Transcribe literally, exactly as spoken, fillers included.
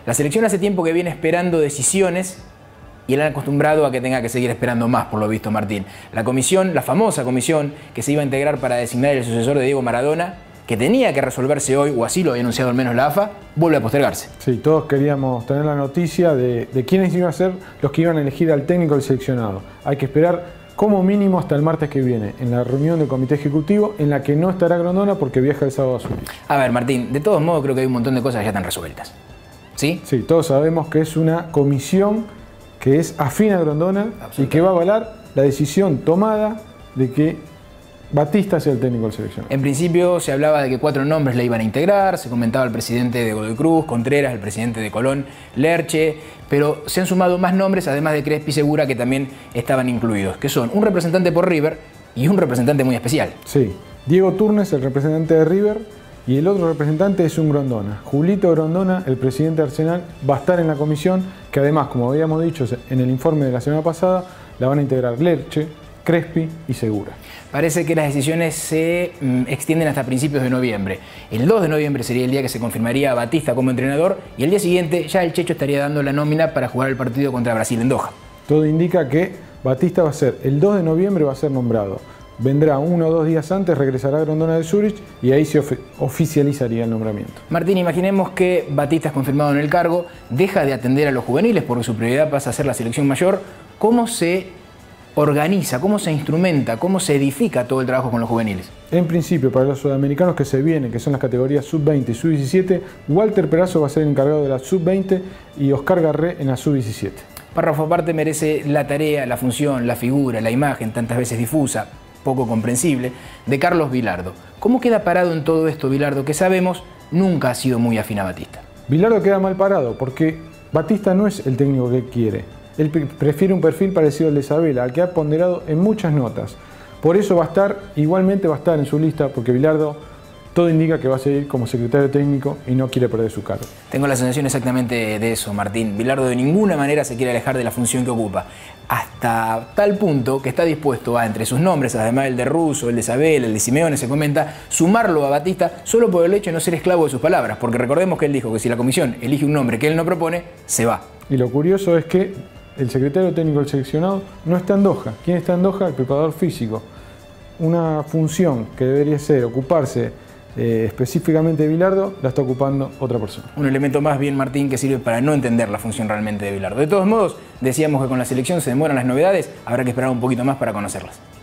La selección hace tiempo que viene esperando decisiones y él ha acostumbrado a que tenga que seguir esperando más, por lo visto, Martín. La comisión, la famosa comisión que se iba a integrar para designar el sucesor de Diego Maradona, que tenía que resolverse hoy, o así lo había anunciado al menos la A F A, vuelve a postergarse. Sí, todos queríamos tener la noticia de, de quiénes iban a ser los que iban a elegir al técnico del seleccionado. Hay que esperar como mínimo hasta el martes que viene, en la reunión del comité ejecutivo, en la que no estará Grondona porque viaja el sábado a Zurich. A ver, Martín, de todos modos creo que hay un montón de cosas que ya están resueltas. ¿Sí? Sí, todos sabemos que es una comisión que es afín a Grondona y que va a avalar la decisión tomada de que Batista sea el técnico del seleccionado. En principio se hablaba de que cuatro nombres le iban a integrar, se comentaba el presidente de Godoy Cruz, Contreras, el presidente de Colón, Lerche, pero se han sumado más nombres, además de Crespi y Segura, que también estaban incluidos, que son un representante por River y un representante muy especial. Sí, Diego Turnes, el representante de River, y el otro representante es un Grondona. Julito Grondona, el presidente de Arsenal, va a estar en la comisión, que además, como habíamos dicho en el informe de la semana pasada, la van a integrar Lerche, Crespi y Segura. Parece que las decisiones se mm, extienden hasta principios de noviembre. El dos de noviembre sería el día que se confirmaría a Batista como entrenador y el día siguiente ya el Checho estaría dando la nómina para jugar el partido contra Brasil en Doha. Todo indica que Batista va a ser, el dos de noviembre va a ser nombrado. Vendrá uno o dos días antes, regresará a Grondona de Zurich y ahí se of oficializaría el nombramiento. Martín, imaginemos que Batista es confirmado en el cargo, deja de atender a los juveniles porque su prioridad pasa a ser la selección mayor. ¿Cómo se organiza, cómo se instrumenta, cómo se edifica todo el trabajo con los juveniles? En principio, para los sudamericanos que se vienen, que son las categorías sub veinte y sub diecisiete, Walter Perazo va a ser el encargado de la sub veinte y Oscar Garré en la sub diecisiete. Párrafo aparte merece la tarea, la función, la figura, la imagen, tantas veces difusa, poco comprensible, de Carlos Vilardo. ¿Cómo queda parado en todo esto Vilardo, que sabemos nunca ha sido muy afín a Batista? Vilardo queda mal parado porque Batista no es el técnico que él quiere. Él prefiere un perfil parecido al de Sabela, al que ha ponderado en muchas notas. Por eso va a estar, igualmente va a estar en su lista, porque Vilardo todo indica que va a seguir como secretario técnico y no quiere perder su cargo. Tengo la sensación exactamente de eso, Martín. Vilardo de ninguna manera se quiere alejar de la función que ocupa. Hasta tal punto que está dispuesto a, entre sus nombres, además el de Russo, el de Sabela, el de Simeone, se comenta, sumarlo a Batista solo por el hecho de no ser esclavo de sus palabras. Porque recordemos que él dijo que si la comisión elige un nombre que él no propone, se va. Y lo curioso es que el secretario técnico del seleccionado no está en Doha. ¿Quién está en Doha? El preparador físico. Una función que debería ser ocuparse eh, específicamente de Vilardo, la está ocupando otra persona. Un elemento más bien, Martín, que sirve para no entender la función realmente de Vilardo. De todos modos, decíamos que con la selección se demoran las novedades, habrá que esperar un poquito más para conocerlas.